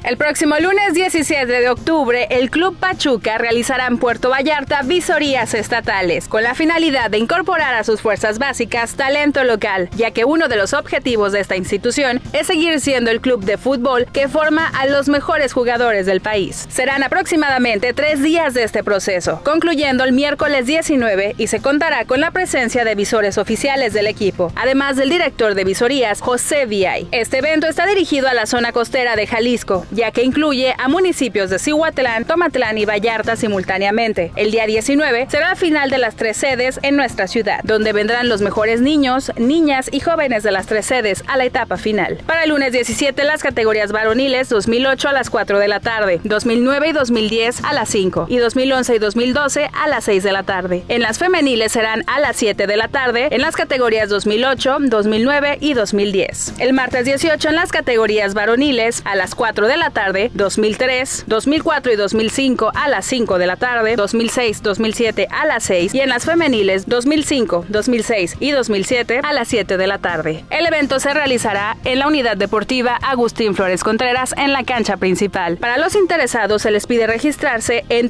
El próximo lunes 17 de octubre, el Club Pachuca realizará en Puerto Vallarta visorías estatales, con la finalidad de incorporar a sus fuerzas básicas talento local, ya que uno de los objetivos de esta institución es seguir siendo el club de fútbol que forma a los mejores jugadores del país. Serán aproximadamente 3 días de este proceso, concluyendo el miércoles 19 y se contará con la presencia de visores oficiales del equipo, además del director de visorías, José Viay. Este evento está dirigido a la zona costera de Jalisco, ya que incluye a municipios de Cihuatlán, Tomatlán y Vallarta simultáneamente. El día 19 será la final de las 3 sedes en nuestra ciudad, donde vendrán los mejores niños, niñas y jóvenes de las 3 sedes a la etapa final. Para el lunes 17, las categorías varoniles 2008 a las 4 de la tarde, 2009 y 2010 a las 5 y 2011 y 2012 a las 6 de la tarde. En las femeniles serán a las 7 de la tarde en las categorías 2008, 2009 y 2010. El martes 18 en las categorías varoniles a las 4 de la tarde, 2003, 2004 y 2005 a las 5 de la tarde, 2006, 2007 a las 6 y en las femeniles 2005, 2006 y 2007 a las 7 de la tarde. El evento se realizará en la Unidad Deportiva Agustín Flores Contreras en la cancha principal. Para los interesados se les pide registrarse en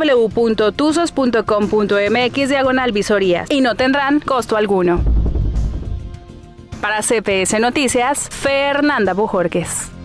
www.tuzos.com.mx/visorías y no tendrán costo alguno. Para CPS Noticias, Fernanda Bojorquez.